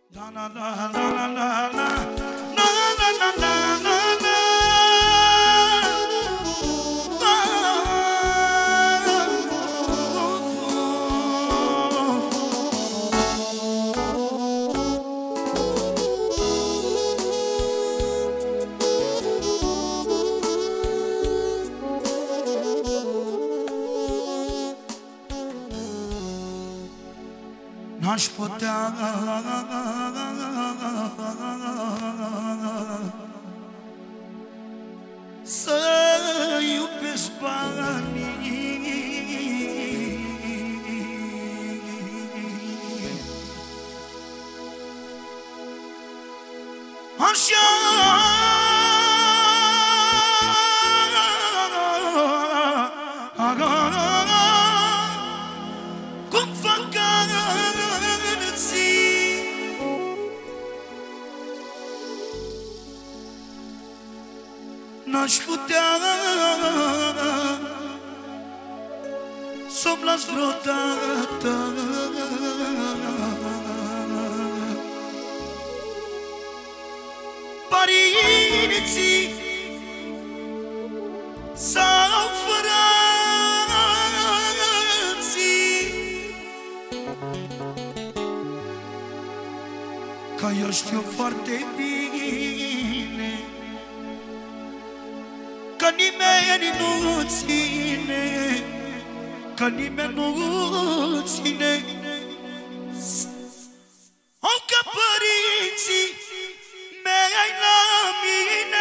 La la la la la la la la la la la. N-aș putea să iubesc banii, așa cum fac n-aș putea să-mi las vreodată părinții sau frații, că eu știu foarte bine că nimeni nu ține, că nimeni nu ține, o că părinții mei la mine.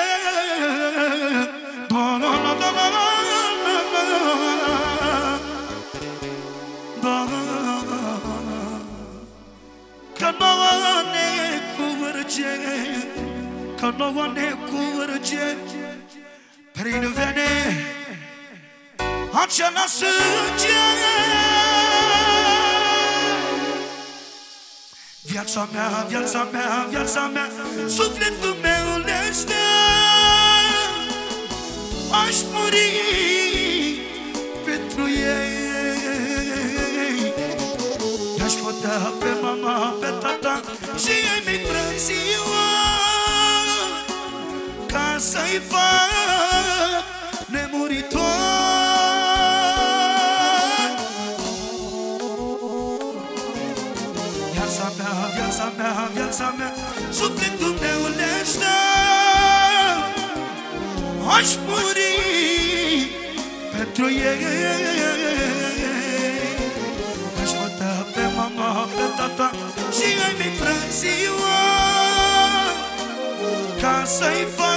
Că nouă ne curge, că nouă ne curge prin vene acela sânge. Viața mea, viața mea, viața mea, sufletul meu le stă. Aș muri pentru ei, i-aș putea pe mama, pe tata și ei mi-i frățioare, ca să-i fac nemuritori. Viața mea, viața mea, viața mea, sufletul meu le stă. Aș muri pentru ei, aș putea pe mama, pe tata și ei mi-i frățioare, ca să-i fac